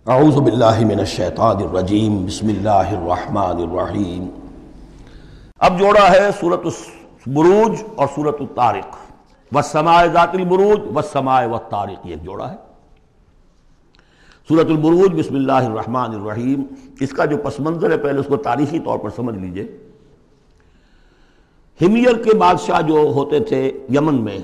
اعوذ باللہ من الشیطان الرجیم بسم اللہ الرحمن الرحیم۔ اب جوڑا ہے سورۃ البروج اور سورۃ الطارق، والسماء ذات البروج والسماء والطارق، یہ جوڑا ہے۔ سورۃ البروج بسم اللہ الرحمن الرحیم، اس کا جو پس منظر ہے پہلے اس کو تاریخی طور پر سمجھ لیجئے۔ ہمیر کے بادشاہ جو ہوتے تھے یمن میں،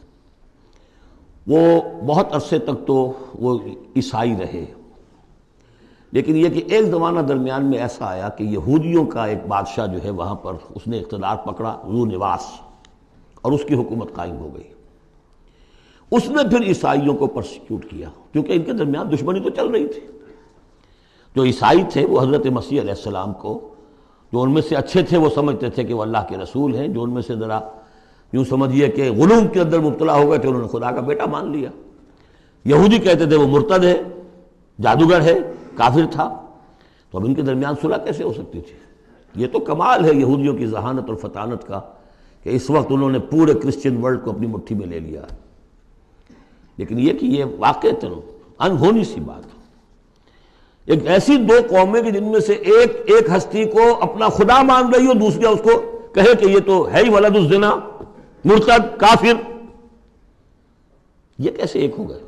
وہ بہت عرصے تک تو وہ عیسائی رہے، لیکن یہ کہ ایک زمانہ درمیان میں ایسا آیا کہ یہودیوں کا ایک بادشاہ جو ہے وہاں پر اس نے اقتدار پکڑا، ذو نواس، اور اس کی حکومت قائم ہو گئی۔ اس نے پھر عیسائیوں کو پرسیکیوٹ کیا، کیونکہ ان کے درمیان دشمنی تو چل رہی تھی۔ جو عیسائی تھے وہ حضرت مسیح علیہ السلام کو، جو ان میں سے اچھے تھے وہ سمجھتے تھے کہ وہ اللہ کے رسول ہیں، جو ان میں سے ذرا یوں سمجھیے کہ غلو کے اندر مبتلا ہو گئے تھے، انہوں نے خدا کا بیٹا مان لیا۔ یہودی کہتے تھے وہ مرتد ہے، جادوگر ہے، کافر تھا۔ تو اب ان کے درمیان صلح کیسے ہو سکتی تھی؟ یہ تو کمال ہے یہودیوں کی ذہانت اور فطانت کا کہ اس وقت انہوں نے پورے کرسچن ورلڈ کو اپنی مٹھی میں لے لیا۔ لیکن یہ کہ یہ واقعتاً انہونی سی بات، ایک ایسی دو قومیں کہ جن میں سے ایک ہستی کو اپنا خدا مان رہی ہو، دوسری اس کو کہے کہ یہ تو ہے ہی ولد الزنا، مرتد، کافر، یہ کیسے ایک ہو گئے؟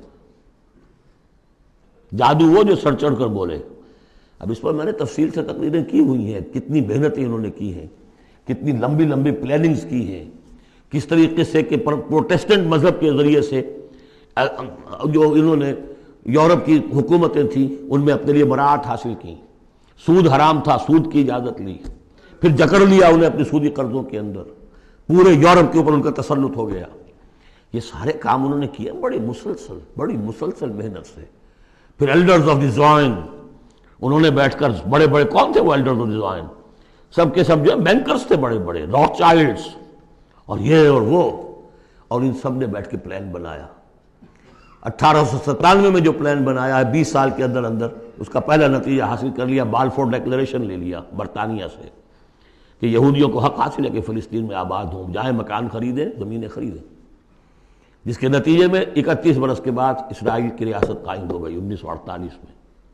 جادو وہ جو سر چڑھ کر بولے۔ اب اس پر میں نے تفصیل سے تقریریں کی ہوئی ہیں، کتنی محنتیں انہوں نے کی ہیں، کتنی لمبی لمبی پلاننگز کی ہیں، کس طریقے سے کہ پروٹیسٹنٹ مذہب کے ذریعے سے جو انہوں نے یورپ کی حکومتیں تھیں ان میں اپنے لیے براعت حاصل کی۔ سود حرام تھا، سود کی اجازت لی، پھر جکڑ لیا انہیں اپنے سودی قرضوں کے اندر، پورے یورپ کے اوپر ان کا تسلط ہو گیا۔ یہ سارے کام انہوں نے کیے بڑی مسلسل محنت سے۔ پھر ایلڈرز آف دی زوائن، انہوں نے بیٹھ کر بڑے بڑے، کون تھے وہ ایلڈرز آف دی زوائن؟ سب کے سب جو بینکرز تھے بڑے بڑے، راک چائلڈز اور یہ اور وہ، اور ان سب نے بیٹھ کے پلان بنایا۔ 1897 میں جو پلان بنایا ہے، 20 سال کے اندر اندر اس کا پہلا نتیجہ حاصل کر لیا، بالفور ڈیکلیریشن لے لیا برطانیہ سے کہ یہودیوں کو حق حاصل ہے کہ فلسطین میں آباد ہوں، جائیں مکان خریدیں، زمینیں خریدیں، جس کے نتیجے میں 31 برس کے بعد اسرائیل کی ریاست قائم ہو گئی 1948 میں۔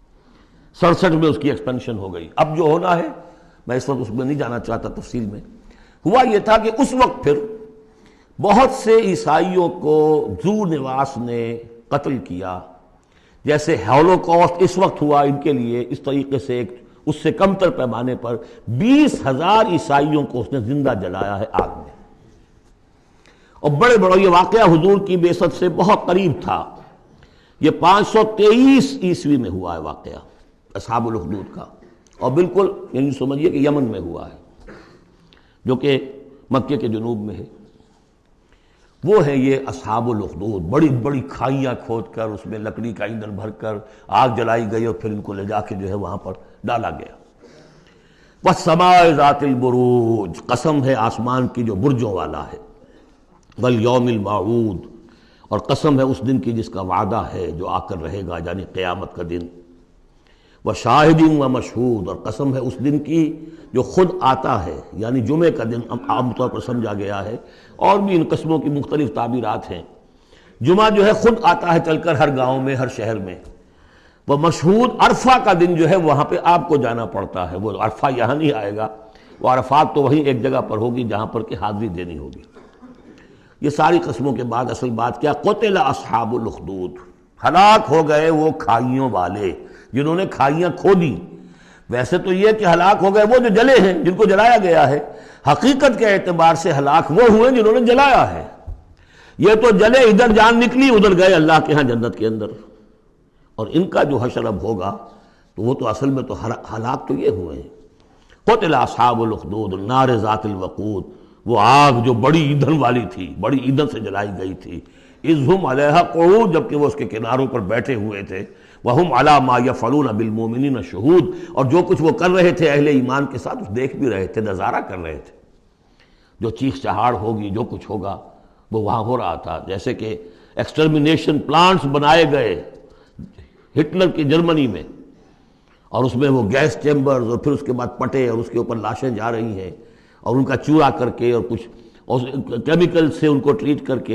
67 میں اس کی ایکسپینشن ہو گئی۔ اب جو ہونا ہے، میں اس وقت اس میں نہیں جانا چاہتا تفصیل میں، ہوا یہ تھا کہ اس وقت پھر بہت سے عیسائیوں کو ذو نواس نے قتل کیا، جیسے ہولوکاسٹ اس وقت ہوا ان کے لیے، اس طریقے سے اس سے کم تر پیمانے پر 20,000 عیسائیوں کو اس نے زندہ جلایا ہے آگ میں۔ اور بڑے بڑا یہ واقعہ حضور کی بعثت سے بہت قریب تھا، یہ 523 عیسوی میں ہوا ہے واقعہ اصحاب الاخدود کا، اور بالکل یعنی سمجھیے کہ یمن میں ہوا ہے، جو کہ مکے کے جنوب میں ہے۔ وہ ہے یہ اصحاب الاخدود، بڑی بڑی کھائیاں کھود کر اس میں لکڑی کا ایندھن بھر کر آگ جلائی گئی، اور پھر ان کو لے جا کے جو ہے وہاں پر ڈالا گیا۔ والسماء ذات البروج، قسم ہے آسمان کی جو برجوں والا ہے، والیوم الموعود، اور قسم ہے اس دن کی جس کا وعدہ ہے جو آ کر رہے گا، یعنی قیامت کا دن۔ وشاہد ومشہود، اور قسم ہے اس دن کی جو خود آتا ہے، یعنی جمعے کا دن عام طور پر سمجھا گیا ہے، اور بھی ان قسموں کی مختلف تعبیرات ہیں۔ جمعہ جو ہے خود آتا ہے چل کر ہر گاؤں میں، ہر شہر میں۔ وہ مشہود، عرفہ کا دن جو ہے وہاں پہ آپ کو جانا پڑتا ہے، وہ عرفہ یہاں نہیں آئے گا، وہ عرفات تو وہیں ایک جگہ پر ہوگی جہاں پر کہ حاضری دینی ہوگی۔ یہ ساری قسموں کے بعد اصل بات کیا؟ قتل اصحاب الاخدود، ہلاک ہو گئے وہ کھائیوں والے جنہوں نے کھائیاں کھودی۔ ویسے تو یہ کہ ہلاک ہو گئے وہ جو جلے ہیں، جن کو جلایا گیا ہے، حقیقت کے اعتبار سے ہلاک وہ ہوئے جنہوں نے جلایا ہے۔ یہ تو جلے، ادھر جان نکلی، ادھر گئے اللہ کے ہاں جنت کے اندر۔ اور ان کا جو حشر اب ہوگا تو وہ تو اصل میں تو ہلاک تو یہ ہوئے ہیں۔ قتل اصحاب الاخدود النار ذات الوقود، وہ آگ جو بڑی ایندھن والی تھی، بڑی ایندھن سے جلائی گئی تھی۔ اذ ہم علیہا قعود، جبکہ وہ اس کے کناروں پر بیٹھے ہوئے تھے۔ وہم علی ما یفعلون بالمؤمنین شہود، اور جو کچھ وہ کر رہے تھے اہل ایمان کے ساتھ دیکھ بھی رہے تھے، نظارہ کر رہے تھے۔ جو چیخ چہاڑ ہوگی، جو کچھ ہوگا وہ وہاں ہو رہا تھا۔ جیسے کہ ایکسٹرمینیشن پلانٹس بنائے گئے ہٹلر کی جرمنی میں، اور اس میں وہ گیس چیمبرز، اور پھر اس کے بعد پٹے، اور اس کے اوپر لاشیں جا رہی ہیں، اور ان کا چورا کر کے اور کچھ کیمیکل سے ان کو ٹریٹ کر کے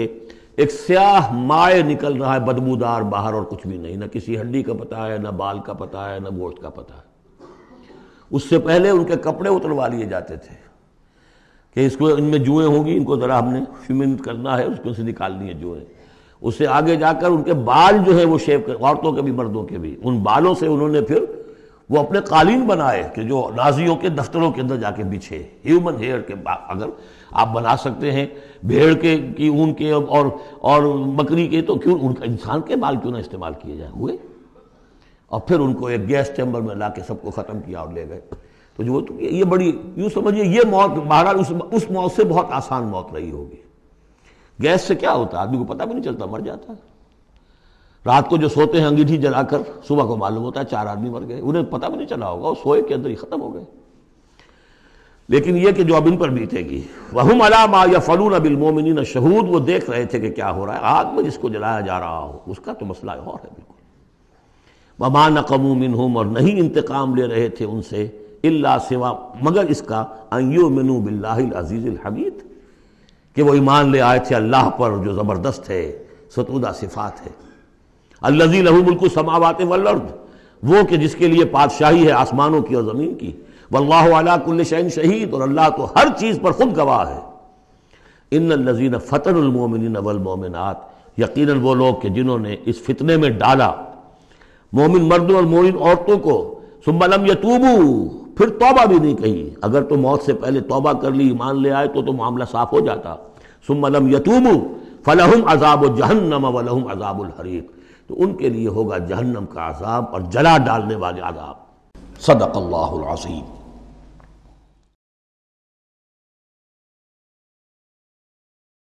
ایک سیاہ مائع نکل رہا ہے بدبودار باہر، اور کچھ بھی نہیں، نہ کسی ہڈی کا پتہ ہے، نہ بال کا پتہ ہے، نہ گوشت کا پتہ ہے۔ اس سے پہلے ان کے کپڑے اتروا لیے جاتے تھے کہ اس کو ان میں جوئیں ہوں گی، ان کو ذرا ہم نے فیمنٹ کرنا ہے، اس کو سے نکالنی ہے جوئیں۔ اس سے آگے جا کر ان کے بال جو ہے وہ شیو کر، عورتوں کے بھی مردوں کے بھی، ان بالوں سے انہوں نے پھر وہ اپنے قالین بنائے کہ جو نازیوں کے دفتروں کے اندر جا کے بچھے۔ ہیومن ہیئر کے اگر آپ بنا سکتے ہیں بھیڑ کے کی اون کے اور بکری کے، تو کیوں ان کا انسان کے بال کیوں نہ استعمال کیے جائیں ہوئے؟ اور پھر ان کو ایک گیس چیمبر میں لا کے سب کو ختم کیا اور لے گئے۔ تو جو یہ بڑی یوں سمجھیے یہ موت بہرحال اس موت سے بہت آسان موت رہی ہوگی۔ گیس سے کیا ہوتا ہے؟ آدمی کو پتہ بھی نہیں چلتا، مر جاتا ہے۔ رات کو جو سوتے ہیں انگیٹھی جلا کر، صبح کو معلوم ہوتا ہے 4 آدمی مر گئے، انہیں پتہ بھی نہیں چلا ہوگا، وہ سوئے کے اندر ہی ختم ہو گئے۔ لیکن یہ کہ جو اب ان پر بیتے گی، وَهُمْ عَلَىٰ مَا يَفْعَلُونَ بِالْمُؤْمِنِينَ شَهُودٌ، وہ دیکھ رہے تھے کہ کیا ہو رہا ہے، آگ میں جس کو جلایا جا رہا ہو اس کا تو مسئلہ اور ہے بالکل۔ وَمَا نَقَمُوا مِنْهُمْ، اور نہیں انتقام لے رہے تھے ان سے، إِلَّا سوا مگر اس کا أَن يُؤْمِنُوا بِاللَّهِ الْعَزِيزِ الْحَمِيدِ، کہ وہ ایمان لے آئے تھے اللہ پر جو زبردست ہے، ستودہ صفات ہے۔ الذی لہ ملک السماوات والارض، وہ کہ جس کے لیے بادشاہی ہے آسمانوں کی اور زمین کی، واللہ علی کل شیء شہید، اور اللہ تو ہر چیز پر خود گواہ ہے۔ ان الذین فتنوا المؤمنین والمؤمنات، یقیناً وہ لوگ کہ جنہوں نے اس فتنے میں ڈالا مومن مردوں اور مومن عورتوں کو، ثم لم یتوبوا، پھر توبہ بھی نہیں کہی، اگر تو موت سے پہلے توبہ کر لی ایمان لے آئے تو معاملہ صاف ہو جاتا، ثم لم یتوبوا فلہم عذاب جہنم ولہم عذاب الحریق، تو ان کے لیے ہوگا جہنم کا عذاب اور جلا ڈالنے والے عذاب۔ صدق اللہ العظیم۔